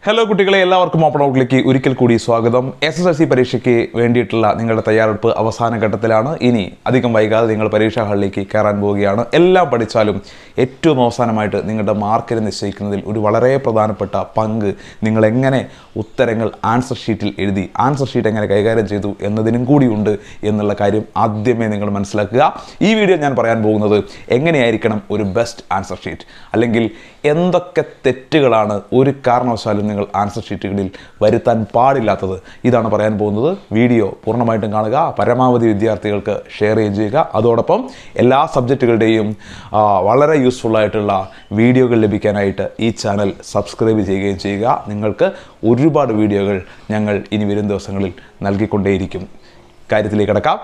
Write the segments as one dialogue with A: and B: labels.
A: Hello കുട്ടികളെ, എല്ലാവർക്കും open ഔട്ടിലേക്ക് ഒരിക്കൽ കൂടി സ്വാഗതം. SSLC പരീക്ഷയ്ക്ക് വേണ്ടിയിട്ടുള്ള നിങ്ങളുടെ തയ്യാറെടുപ്പ് അവസാന ഘട്ടത്തിലാണ്. ഇനി അധികം വൈകാതെ നിങ്ങൾ പരീക്ഷാ ഹാളിലേക്ക് കയറാൻ പോവുകയാണ്. എല്ലാം പഠിച്ചാലും ഏറ്റവും അവസാനമായിട്ട് നിങ്ങളുടെ മാർക്കിനെ നിശ്ചയിക്കുന്നതിൽ ഒരു വളരെ പ്രധാനപ്പെട്ട പങ്ക് നിങ്ങൾ എങ്ങനെ ഉത്തരങ്ങൾ ആൻസർ ഷീറ്റിൽ എഴുതി, ആൻസർ ഷീറ്റ് എങ്ങനെ കൈകാര്യം ചെയ്തു എന്നതിനും കൂടിയുണ്ട് എന്നുള്ള കാര്യം ആദ്യമേ നിങ്ങൾ മനസ്സിലാക്കുക. ഈ വീഡിയോ ഞാൻ പറയാൻ പോകുന്നത് എങ്ങനെയായിരിക്കണം ഒരു ബെസ്റ്റ് ആൻസർ ഷീറ്റ്, അല്ലെങ്കിൽ എന്തൊക്കെ തെറ്റുകളാണ് ഒരു കാരണവശാലും നിങ്ങൾ ആൻസർ ഷീറ്റുകളിൽ വരുത്താൻ പാടില്ലാത്തത്, ഇതാണ് പറയാൻ പോകുന്നത്. വീഡിയോ പൂർണ്ണമായിട്ടും കാണുക, പരമാവധി വിദ്യാർത്ഥികൾക്ക് ഷെയർ ചെയ്യുക. അതോടൊപ്പം എല്ലാ സബ്ജക്റ്റുകളുടെയും വളരെ യൂസ്ഫുൾ ആയിട്ടുള്ള വീഡിയോകൾ ലഭിക്കാനായിട്ട് ഈ ചാനൽ സബ്സ്ക്രൈബ് ചെയ്യുകയും ചെയ്യുക. നിങ്ങൾക്ക് ഒരുപാട് വീഡിയോകൾ ഞങ്ങൾ ഇനി വരും ദിവസങ്ങളിൽ നൽകിക്കൊണ്ടേയിരിക്കും. കാര്യത്തിലേക്ക് കടക്കാം.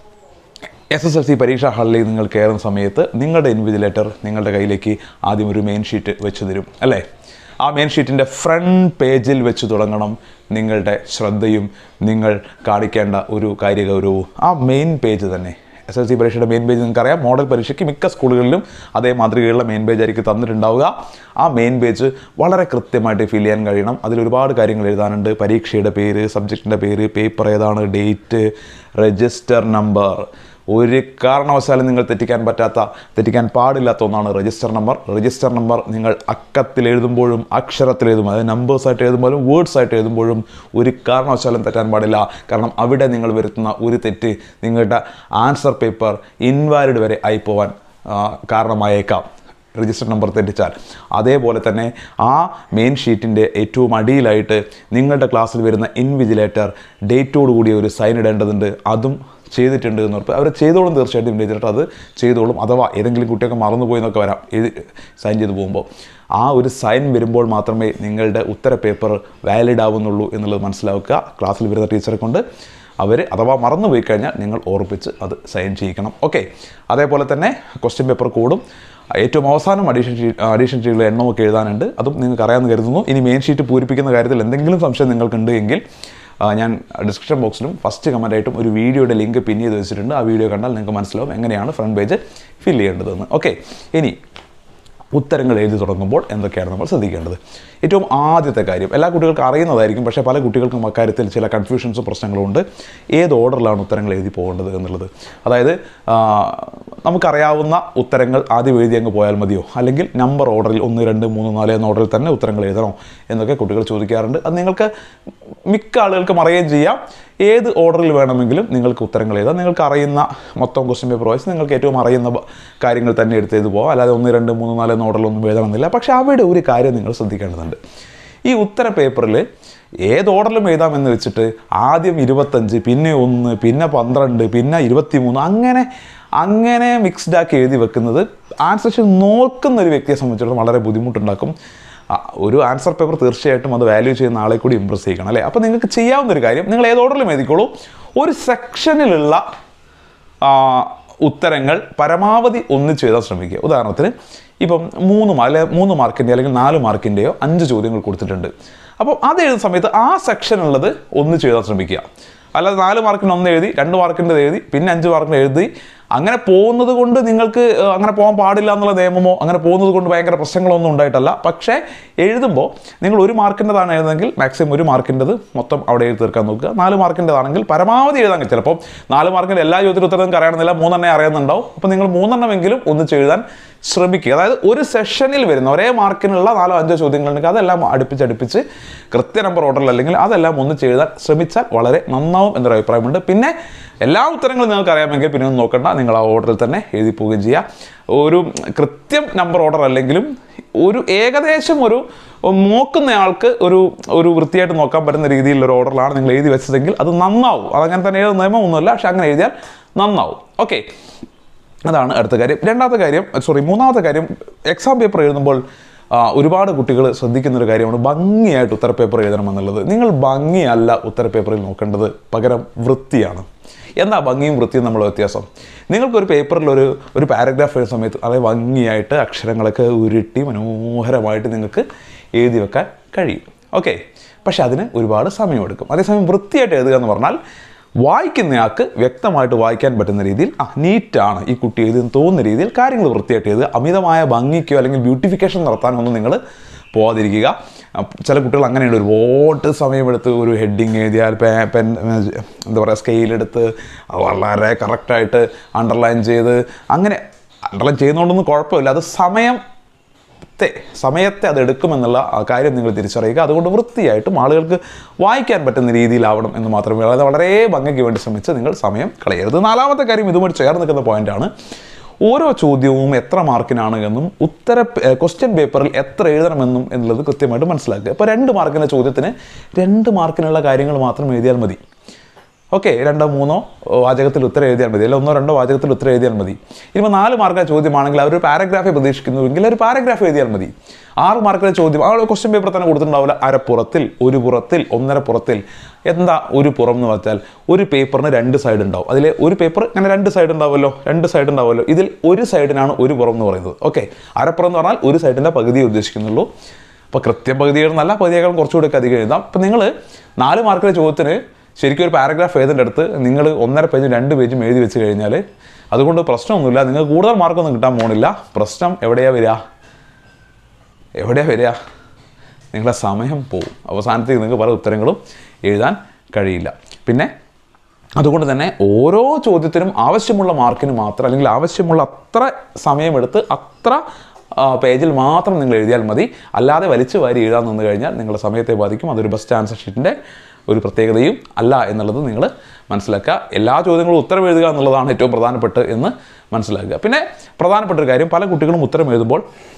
A: SSLC പരീക്ഷാ ഹാളിൽ നിങ്ങൾ കയറുന്ന സമയത്ത് നിങ്ങളുടെ ഇൻവിജിലേറ്റർ നിങ്ങളുടെ കയ്യിലേക്ക് ആദ്യം ഒരു മെയിൻ ഷീറ്റ് വെച്ച് തരും, അല്ലേ? ആ മെയിൻ ഷീറ്റിൻ്റെ ഫ്രണ്ട് പേജിൽ വെച്ച് തുടങ്ങണം നിങ്ങളുടെ ശ്രദ്ധയും നിങ്ങൾ കാണിക്കേണ്ട ഒരു കാര്യഗൗരവവും. ആ മെയിൻ പേജ് തന്നെ SSLC പരീക്ഷയുടെ മെയിൻ പേജ് നിങ്ങൾക്കറിയാം. മോഡൽ പരീക്ഷയ്ക്ക് മിക്ക സ്കൂളുകളിലും അതേ മാതൃകയുള്ള മെയിൻ പേജ് ആയിരിക്കും തന്നിട്ടുണ്ടാവുക. ആ മെയിൻ പേജ് വളരെ കൃത്യമായിട്ട് ഫിൽ ചെയ്യാൻ കഴിയണം. അതിലൊരുപാട് കാര്യങ്ങൾ എഴുതാനുണ്ട്. പരീക്ഷയുടെ പേര്, സബ്ജക്റ്റിൻ്റെ പേര്, പേപ്പർ ഏതാണ്, ഡേറ്റ്, രജിസ്റ്റർ നമ്പർ. ഒരു കാരണവശാലും നിങ്ങൾ തെറ്റിക്കാൻ പാടില്ലാത്ത ഒന്നാണ് രജിസ്റ്റർ നമ്പർ. രജിസ്റ്റർ നമ്പർ നിങ്ങൾ അക്കത്തിൽ എഴുതുമ്പോഴും അക്ഷരത്തിൽ എഴുതുമ്പോൾ, അതായത് നമ്പേഴ്സായിട്ട് എഴുതുമ്പോഴും വേർഡ്സായിട്ട് എഴുതുമ്പോഴും ഒരു കാരണവശാലും തെറ്റാൻ പാടില്ല. കാരണം അവിടെ നിങ്ങൾ വരുത്തുന്ന ഒരു തെറ്റ് നിങ്ങളുടെ ആൻസർ പേപ്പർ ഇൻവാലിഡ് വരെ ആയിപ്പോവാൻ കാരണമായേക്കാം, രജിസ്റ്റർ നമ്പർ തെറ്റിച്ചാൽ. അതേപോലെ തന്നെ ആ മെയിൻ ഷീറ്റിൻ്റെ ഏറ്റവും അടിയിലായിട്ട് നിങ്ങളുടെ ക്ലാസ്സിൽ വരുന്ന ഇൻവിജിലേറ്റർ ഡേറ്റോടുകൂടിയ ഒരു സൈൻ ഇടേണ്ടതുണ്ട്. അതും ചെയ്തിട്ടുണ്ട് എന്ന് ഉറപ്പ്. അവർ ചെയ്തോളും, തീർച്ചയായിട്ടും ഇൻവിജിലേറ്റർ അത് ചെയ്തോളും. അഥവാ ഏതെങ്കിലും കുട്ടിയൊക്കെ മറന്നുപോയി എന്നൊക്കെ വരാം സൈൻ ചെയ്ത് പോകുമ്പോൾ. ആ ഒരു സൈൻ വരുമ്പോൾ മാത്രമേ നിങ്ങളുടെ ഉത്തര പേപ്പർ വാലിഡ് ആവുന്നുള്ളൂ എന്നുള്ളത് മനസ്സിലാക്കുക. ക്ലാസ്സിൽ വരുന്ന ടീച്ചറെ കൊണ്ട് അവർ അഥവാ മറന്നു പോയി കഴിഞ്ഞാൽ നിങ്ങൾ ഓർപ്പിച്ച് അത് സൈൻ ചെയ്യിക്കണം. ഓക്കെ. അതേപോലെ തന്നെ ക്വസ്റ്റ്യൻ പേപ്പർ കോഡും ഏറ്റവും അവസാനം അഡീഷൻ ഷീറ്റുകളുടെ എണ്ണമൊക്കെ എഴുതാനുണ്ട്. അതും നിങ്ങൾക്ക് അറിയാമെന്ന് കരുതുന്നു. ഇനി മെയിൻ ഷീറ്റ് പൂരിപ്പിക്കുന്ന കാര്യത്തിൽ എന്തെങ്കിലും സംശയം നിങ്ങൾക്കുണ്ട് എങ്കിൽ ഞാൻ ഡിസ്ക്രിപ്ഷൻ ബോക്സിലും ഫസ്റ്റ് കമൻറ്റായിട്ടും ഒരു വീഡിയോയുടെ ലിങ്ക് പിൻ ചെയ്ത് വെച്ചിട്ടുണ്ട്. ആ വീഡിയോ കണ്ടാൽ നിങ്ങൾക്ക് മനസ്സിലാവും എങ്ങനെയാണ് ഫ്രണ്ട് പേജ് ഫിൽ ചെയ്യേണ്ടതെന്ന്. ഓക്കെ. ഇനി ഉത്തരങ്ങൾ എഴുതി തുടങ്ങുമ്പോൾ എന്തൊക്കെയാണ് നമ്മൾ ശ്രദ്ധിക്കേണ്ടത്? ഏറ്റവും ആദ്യത്തെ കാര്യം എല്ലാ കുട്ടികൾക്കും അറിയുന്നതായിരിക്കും, പക്ഷേ പല കുട്ടികൾക്കും അക്കാര്യത്തിൽ ചില കൺഫ്യൂഷൻസും പ്രശ്നങ്ങളും ഉണ്ട്. ഏത് ഓർഡറിലാണ് ഉത്തരങ്ങൾ എഴുതി പോകേണ്ടത് എന്നുള്ളത്. അതായത് നമുക്കറിയാവുന്ന ഉത്തരങ്ങൾ ആദ്യം എഴുതി അങ്ങ് പോയാൽ മതിയോ, അല്ലെങ്കിൽ നമ്പർ ഓർഡറിൽ 1, 2, 3, 4 എന്ന ഓർഡറിൽ തന്നെ ഉത്തരങ്ങൾ എഴുതണോ എന്നൊക്കെ കുട്ടികൾ ചോദിക്കാറുണ്ട്. അത് നിങ്ങൾക്ക് മിക്ക ആളുകൾക്കും അറിയുകയും ചെയ്യാം. ഏത് ഓർഡറിൽ വേണമെങ്കിലും നിങ്ങൾക്ക് ഉത്തരങ്ങൾ എഴുതാം. നിങ്ങൾക്ക് അറിയുന്ന മൊത്തം ക്വസ്റ്റ്യൻ പേപ്പർ വായിച്ച് നിങ്ങൾക്ക് ഏറ്റവും അറിയുന്ന കാര്യങ്ങൾ തന്നെ എടുത്തു പോകാം. അല്ലാതെ 1, 2, 3, 4 എന്ന ഓർഡറിലൊന്നും എഴുതണമെന്നില്ല. പക്ഷേ അവിടെ ഒരു കാര്യം നിങ്ങൾ ശ്രദ്ധിക്കേണ്ടതുണ്ട്. ഈ ഉത്തര പേപ്പറിൽ ഏത് ഓർഡറിലും എഴുതാമെന്ന് വെച്ചിട്ട് ആദ്യം 25, പിന്നെ 1, പിന്നെ 12, പിന്നെ 23 അങ്ങനെ മിക്സ്ഡ് ആക്കി എഴുതി വെക്കുന്നത് ആൻസർ ഷീറ്റ് നോക്കുന്ന ഒരു വ്യക്തിയെ സംബന്ധിച്ചിടത്തോളം വളരെ ബുദ്ധിമുട്ടുണ്ടാക്കും. ഒരു ആൻസർ പേപ്പർ തീർച്ചയായിട്ടും അത് വാല്യൂ ചെയ്യുന്ന ആളെ കൂടി ഇമ്പ്രസ് ചെയ്യണം, അല്ലേ? അപ്പോൾ നിങ്ങൾക്ക് ചെയ്യാവുന്നൊരു കാര്യം, നിങ്ങൾ ഏത് ഓർഡറിലും എഴുതിക്കോളൂ. ഒരു സെക്ഷനിലുള്ള ഉത്തരങ്ങൾ പരമാവധി ഒന്നിച്ച് എഴുതാൻ ശ്രമിക്കുക. ഉദാഹരണത്തിന് ഇപ്പം 3 മാർക്കിൻ്റെ അല്ലെങ്കിൽ 4 മാർക്കിൻ്റെയോ 5 ചോദ്യങ്ങൾ കൊടുത്തിട്ടുണ്ട്. അപ്പോൾ അത് എഴുതുന്ന സമയത്ത് ആ സെക്ഷനുള്ളത് ഒന്നിച്ച് എഴുതാൻ ശ്രമിക്കുക. അല്ലാതെ 4 മാർക്കിന് 1 എഴുതി, 2 മാർക്കിൻ്റെ എഴുതി, പിന്നെ 5 മാർക്കിന് എഴുതി അങ്ങനെ പോകുന്നത് കൊണ്ട് നിങ്ങൾക്ക് അങ്ങനെ പോകാൻ പാടില്ല എന്നുള്ള നിയമമോ അങ്ങനെ പോകുന്നത് കൊണ്ട് ഭയങ്കര പ്രശ്നങ്ങളൊന്നും ഉണ്ടായിട്ടല്ല. പക്ഷേ എഴുതുമ്പോൾ നിങ്ങൾ 1 മാർക്കിൻ്റെതാണ് എഴുതുന്നതെങ്കിൽ മാക്സിമം 1 മാർക്കിൻ്റെത് മൊത്തം അവിടെ എഴുതി തീർക്കാൻ നോക്കുക. 4 മാർക്കിൻ്റെതാണെങ്കിൽ പരമാവധി എഴുതാൻ. ചിലപ്പോൾ 4 മാർക്കിൻ്റെ എല്ലാ ചോദ്യത്തിനും ഉത്തരം നിങ്ങൾക്ക് അറിയണമെന്നില്ല, 3 അറിയാവുന്നുണ്ടാവും. അപ്പോൾ നിങ്ങൾ 3 ഒന്നിച്ച് എഴുതാൻ ശ്രമിക്കുക. അതായത് ഒരു സെഷനിൽ വരുന്ന ഒരേ മാർക്കിനുള്ള 4-5 ചോദ്യങ്ങളുണ്ടെങ്കിൽ അതെല്ലാം അടുപ്പിച്ച് കൃത്യ നമ്പർ ഓർഡറിൽ അല്ലെങ്കിൽ അതെല്ലാം ഒന്നിച്ച് എഴുതാൻ ശ്രമിച്ചാൽ വളരെ നന്നാവും എന്നൊരു അഭിപ്രായമുണ്ട്. പിന്നെ എല്ലാ ഉത്തരങ്ങളും നിങ്ങൾക്ക് അറിയാമെങ്കിൽ പിന്നെ ഒന്നും നോക്കണ്ട, നിങ്ങൾ ആ ഓർഡറിൽ തന്നെ എഴുതി പോവുകയും ചെയ്യുക. ഒരു കൃത്യം നമ്പർ ഓർഡർ അല്ലെങ്കിലും ഒരു ഏകദേശം ഒരു നോക്കുന്നയാൾക്ക് ഒരു വൃത്തിയായിട്ട് നോക്കാൻ പറ്റുന്ന രീതിയിലുള്ള ഓർഡറിലാണ് നിങ്ങൾ എഴുതി വെച്ചതെങ്കിൽ അത് നന്നാവും. അതങ്ങനെ തന്നെ എഴുതുന്ന നിയമമൊന്നുമില്ല, പക്ഷെ അങ്ങനെ എഴുതിയാൽ നന്നാവും. ഓക്കെ. അതാണ് അടുത്ത കാര്യം. മൂന്നാമത്തെ കാര്യം, എക്സാം പേപ്പർ എഴുതുമ്പോൾ ഒരുപാട് കുട്ടികൾ ശ്രദ്ധിക്കുന്നൊരു കാര്യമാണ് ഭംഗിയായിട്ട് ഉത്തര പേപ്പർ എഴുതണമെന്നുള്ളത്. നിങ്ങൾ ഭംഗിയല്ല ഉത്തര പേപ്പറിൽ നോക്കേണ്ടത്, പകരം വൃത്തിയാണ്. എന്താ ഭംഗിയും വൃത്തിയും നമ്മൾ വ്യത്യാസം? നിങ്ങൾക്കൊരു പേപ്പറിൽ ഒരു പാരഗ്രാഫ് എഴുതുന്ന സമയത്ത് അത് ഭംഗിയായിട്ട് അക്ഷരങ്ങളൊക്കെ ഉരുട്ടി മനോഹരമായിട്ട് നിങ്ങൾക്ക് എഴുതി വെക്കാൻ കഴിയും. ഓക്കെ. പക്ഷെ അതിന് ഒരുപാട് സമയമെടുക്കും. അതേസമയം വൃത്തിയായിട്ട് എഴുതുക എന്ന് പറഞ്ഞാൽ വായിക്കുന്നയാൾക്ക് വ്യക്തമായിട്ട് വായിക്കാൻ പറ്റുന്ന രീതിയിൽ നീറ്റാണ് ഈ കുട്ടി എഴുതുന്ന തോന്നുന്ന രീതിയിൽ കാര്യങ്ങൾ വൃത്തിയായിട്ട് എഴുതുക. അമിതമായ ഭംഗിക്കോ അല്ലെങ്കിൽ ബ്യൂട്ടിഫിക്കേഷൻ നടത്താനൊന്നും നിങ്ങൾ പോകാതിരിക്കുക. ചില കുട്ടികൾ അങ്ങനെയുണ്ട്, ഒരുപാട് സമയമെടുത്ത് ഒരു ഹെഡിങ് എഴുതിയാൽ പെൻ എന്താ പറയുക സ്കെയിലെടുത്ത് വളരെ കറക്റ്റായിട്ട് അണ്ടർലൈൻ ചെയ്ത്, അങ്ങനെ അണ്ടർലൈൻ ചെയ്യുന്നതുകൊണ്ടൊന്നും കുഴപ്പമില്ല, അത് സമയത്തെ അത് എടുക്കുമെന്നുള്ള ആ കാര്യം നിങ്ങൾ തിരിച്ചറിയുക. അതുകൊണ്ട് വൃത്തിയായിട്ടും ആളുകൾക്ക് വായിക്കാൻ പറ്റുന്ന രീതിയിലാവണം എന്ന് മാത്രമേ, അതായത് വളരെ ഭംഗിക്ക് വേണ്ടി ശ്രമിച്ച് നിങ്ങൾ സമയം കളയരുത്. നാലാമത്തെ കാര്യം ഇതുമായിട്ട് ചേർന്ന് നിൽക്കുന്ന പോയിന്റാണ്, ഓരോ ചോദ്യവും എത്ര മാർക്കിനാണ് എന്നും ക്വസ്റ്റ്യൻ പേപ്പറിൽ എത്ര എഴുതണമെന്നും എന്നുള്ളത് കൃത്യമായിട്ട് മനസ്സിലാക്കുക. ഇപ്പോൾ 2 മാർക്കിൻ്റെ ചോദ്യത്തിന് 2 മാർക്കിനുള്ള കാര്യങ്ങൾ മാത്രം എഴുതിയാൽ മതി. ഓക്കെ, 2-3 വാചകത്തിൽ ഉത്തരം എഴുതിയാൽ മതി, അല്ലെങ്കിൽ 1-2 വാചകത്തിൽ ഉത്തരം എഴുതിയാൽ മതി. ഇനിയിപ്പോൾ 4 മാർക്കിൻ്റെ ചോദ്യമാണെങ്കിൽ അവർ പാരഗ്രാഫെ പ്രതീക്ഷിക്കുന്നുവെങ്കിൽ ഒരു പാരഗ്രാഫ് എഴുതിയാൽ മതി. 6 മാർക്കിൻ്റെ ചോദ്യം ആ ക്വസ്റ്റ്യൻ പേപ്പർ തന്നെ കൊടുത്തിട്ടുണ്ടാവില്ല, അരപ്പുറത്തിൽ, 1 പുറത്തിൽ, 1.5 പുറത്തിൽ. എന്താ 1 പുറം എന്ന് വെച്ചാൽ ഒരു പേപ്പറിന് 2 സൈഡ് ഉണ്ടാവും. അതിൽ ഒരു പേപ്പർ ഇങ്ങനെ 2 സൈഡ് ഉണ്ടാവുമല്ലോ, 2 സൈഡ് ഉണ്ടാവുമല്ലോ. ഇതിൽ ഒരു സൈഡിനാണ് 1 പുറം എന്ന് പറയുന്നത്. ഓക്കെ, അരപ്പുറം എന്ന് പറഞ്ഞാൽ ഒരു സൈഡിൻ്റെ പകുതിയെ ഉദ്ദേശിക്കുന്നുള്ളൂ. അപ്പോൾ കൃത്യം പകുതി എഴുതുന്നല്ല, പകുതിയേക്കാളും കുറച്ചുകൂടി അധികം എഴുതാം. അപ്പോൾ നിങ്ങൾ 4 മാർക്കിൻ്റെ ചോദ്യത്തിന് ശരിക്കും ഒരു പാരഗ്രാഫ് എഴുതേണ്ട അടുത്ത് നിങ്ങൾ 1.5 പേജും 2 പേജും എഴുതി വെച്ച് കഴിഞ്ഞാൽ അതുകൊണ്ട് പ്രശ്നമൊന്നുമില്ല, നിങ്ങൾക്ക് കൂടുതൽ മാർക്കൊന്നും കിട്ടാൻ പോകുന്നില്ല. പ്രശ്നം എവിടെയാണ് വരിക? നിങ്ങളുടെ സമയം പോവും. അവസാനത്തേക്ക് നിങ്ങൾക്ക് പല ഉത്തരങ്ങളും എഴുതാൻ കഴിയില്ല. പിന്നെ അതുകൊണ്ട് തന്നെ ഓരോ ചോദ്യത്തിനും ആവശ്യമുള്ള മാർക്കിന് മാത്രം, അല്ലെങ്കിൽ ആവശ്യമുള്ള അത്ര സമയമെടുത്ത് അത്ര പേജിൽ മാത്രം നിങ്ങൾ എഴുതിയാൽ മതി. അല്ലാതെ വലിച്ചു വാരി എഴുതാൻ നിന്ന് കഴിഞ്ഞാൽ നിങ്ങളുടെ സമയത്തെ ബാധിക്കും. അതൊരു ബെസ്റ്റ് ആൻസർ ഷീറ്റിൻ്റെ ഒരു പ്രത്യേകതയും അല്ല എന്നുള്ളത് നിങ്ങൾ മനസ്സിലാക്കുക. എല്ലാ ചോദ്യങ്ങളും ഉത്തരം എഴുതുക എന്നുള്ളതാണ് ഏറ്റവും പ്രധാനപ്പെട്ട എന്ന് മനസ്സിലാക്കുക. പിന്നെ പ്രധാനപ്പെട്ട ഒരു കാര്യം, പല കുട്ടികളും ഉത്തരം എഴുതുമ്പോൾ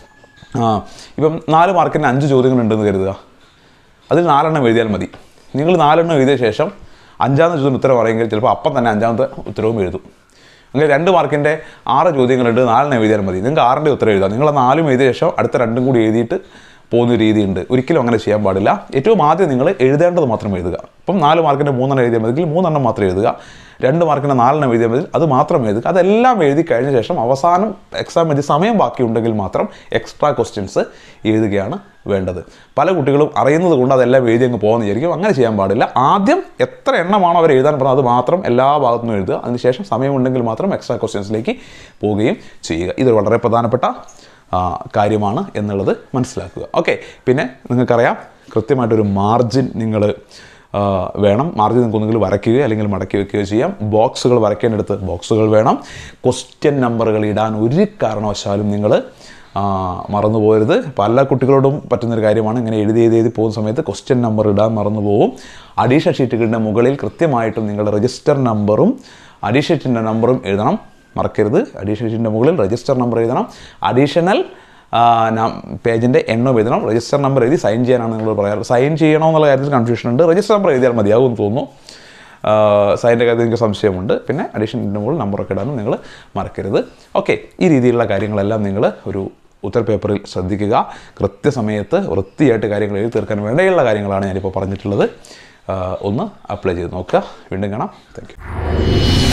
A: ഇപ്പം 4 മാർക്കിന് 5 ചോദ്യങ്ങളുണ്ടെന്ന് കരുതുക, അതിൽ 4 എണ്ണം എഴുതിയാൽ മതി. നിങ്ങൾ 4 എണ്ണം എഴുതിയ ശേഷം 5ാമത്തെ ചോദ്യം ഉത്തരം പറയുമെങ്കിൽ ചിലപ്പോൾ അപ്പം തന്നെ 5ാമത്തെ ഉത്തരവും എഴുതും. അങ്ങനെ 2 മാർക്കിൻ്റെ 6 ചോദ്യങ്ങളുണ്ട്, 4 എണ്ണം എഴുതിയാൽ മതി. നിങ്ങൾക്ക് 6ൻ്റെ ഉത്തരം എഴുതാം. നിങ്ങൾ 4 എഴുതിയ ശേഷം അടുത്ത 2 കൂടി എഴുതിയിട്ട് പോകുന്ന രീതിയുണ്ട്. ഒരിക്കലും അങ്ങനെ ചെയ്യാൻ പാടില്ല. ഏറ്റവും ആദ്യം നിങ്ങൾ എഴുതേണ്ടത് മാത്രം എഴുതുക. ഇപ്പം 4 മാർക്കിൻ്റെ 3 എണ്ണം എഴുതിയാൽ മതി, 3 എണ്ണം മാത്രം എഴുതുക. 2 മാർക്കിൻ്റെ 4 എണ്ണം എഴുതിയാൽ മതി, അത് മാത്രം എഴുതുക. അതെല്ലാം എഴുതി കഴിഞ്ഞ ശേഷം അവസാനം എക്സാം എഴുതി സമയം ബാക്കിയുണ്ടെങ്കിൽ മാത്രം എക്സ്ട്രാ ക്വസ്റ്റ്യൻസ് എഴുതുകയാണ് വേണ്ടത്. പല കുട്ടികളും അറിയുന്നത് കൊണ്ട് അതെല്ലാം എഴുതി അങ്ങ് പോകുന്ന വിചാരിക്കും. അങ്ങനെ ചെയ്യാൻ പാടില്ല. ആദ്യം എത്ര എണ്ണമാണോ അവർ എഴുതാൻ പറഞ്ഞത് അത് മാത്രം എല്ലാ ഭാഗത്തുനിന്നും എഴുതുക. അതിനുശേഷം സമയമുണ്ടെങ്കിൽ മാത്രം എക്സ്ട്രാ ക്വസ്റ്റ്യൻസിലേക്ക് പോവുകയും ചെയ്യുക. ഇതൊരു വളരെ പ്രധാനപ്പെട്ട കാര്യമാണ് എന്നുള്ളത് മനസ്സിലാക്കുക. ഓക്കെ, പിന്നെ നിങ്ങൾക്കറിയാം കൃത്യമായിട്ടൊരു മാർജിൻ നിങ്ങൾ വേണം. മാർജിൻ നിങ്ങൾക്ക് ഒന്നുകിൽ വരയ്ക്കുകയോ അല്ലെങ്കിൽ മടക്കി വയ്ക്കുകയോ ചെയ്യാം. ബോക്സുകൾ വരയ്ക്കേണ്ടടുത്ത് ബോക്സുകൾ വേണം. ക്വസ്റ്റ്യൻ നമ്പറുകൾ ഇടാൻ ഒരു കാരണവശാലും നിങ്ങൾ മറന്നു പോകരുത്. പല കുട്ടികളോടും പറ്റുന്നൊരു കാര്യമാണ്, ഇങ്ങനെ എഴുതി പോകുന്ന സമയത്ത് ക്വസ്റ്റ്യൻ നമ്പർ ഇടാൻ മറന്നു പോകും. അഡീഷണൽ ഷീറ്റുകളുടെ മുകളിൽ കൃത്യമായിട്ടും നിങ്ങളുടെ രജിസ്റ്റർ നമ്പറും അഡീഷണൽ ഷീറ്റിൻ്റെ നമ്പറും എഴുതണം, മറക്കരുത്. അഡീഷണൽ ഷീറ്റിൻ്റെ മുകളിൽ രജിസ്റ്റർ നമ്പർ എഴുതണം, അഡീഷണൽ പേജിൻ്റെ എണ്ണം എഴുതണം. രജിസ്റ്റർ നമ്പർ എഴുതി സൈൻ ചെയ്യാനാണ് നിങ്ങൾ പറയാറ്. സൈൻ ചെയ്യണമെന്നുള്ള കാര്യത്തിൽ കൺഫ്യൂഷൻ ഉണ്ട്. രജിസ്റ്റർ നമ്പർ എഴുതിയാൽ മതിയാവും എന്ന് തോന്നുന്നു. സൈൻ്റെ കാര്യത്തിൽ എനിക്ക് സംശയമുണ്ട്. പിന്നെ അഡീഷണലിൻ്റെ മുകളിൽ നമ്പറൊക്കെ ഇടാനും നിങ്ങൾ മറക്കരുത്. ഓക്കെ, ഈ രീതിയിലുള്ള കാര്യങ്ങളെല്ലാം നിങ്ങൾ ഒരു ഉത്തര പേപ്പറിൽ ശ്രദ്ധിക്കുക. കൃത്യസമയത്ത് വൃത്തിയായിട്ട് കാര്യങ്ങൾ എഴുതി തീർക്കാൻ വേണ്ടിയുള്ള കാര്യങ്ങളാണ് ഞാനിപ്പോൾ പറഞ്ഞിട്ടുള്ളത്. ഒന്ന് അപ്ലൈ ചെയ്ത് നോക്കുക. വീണ്ടും കാണാം. Thank U.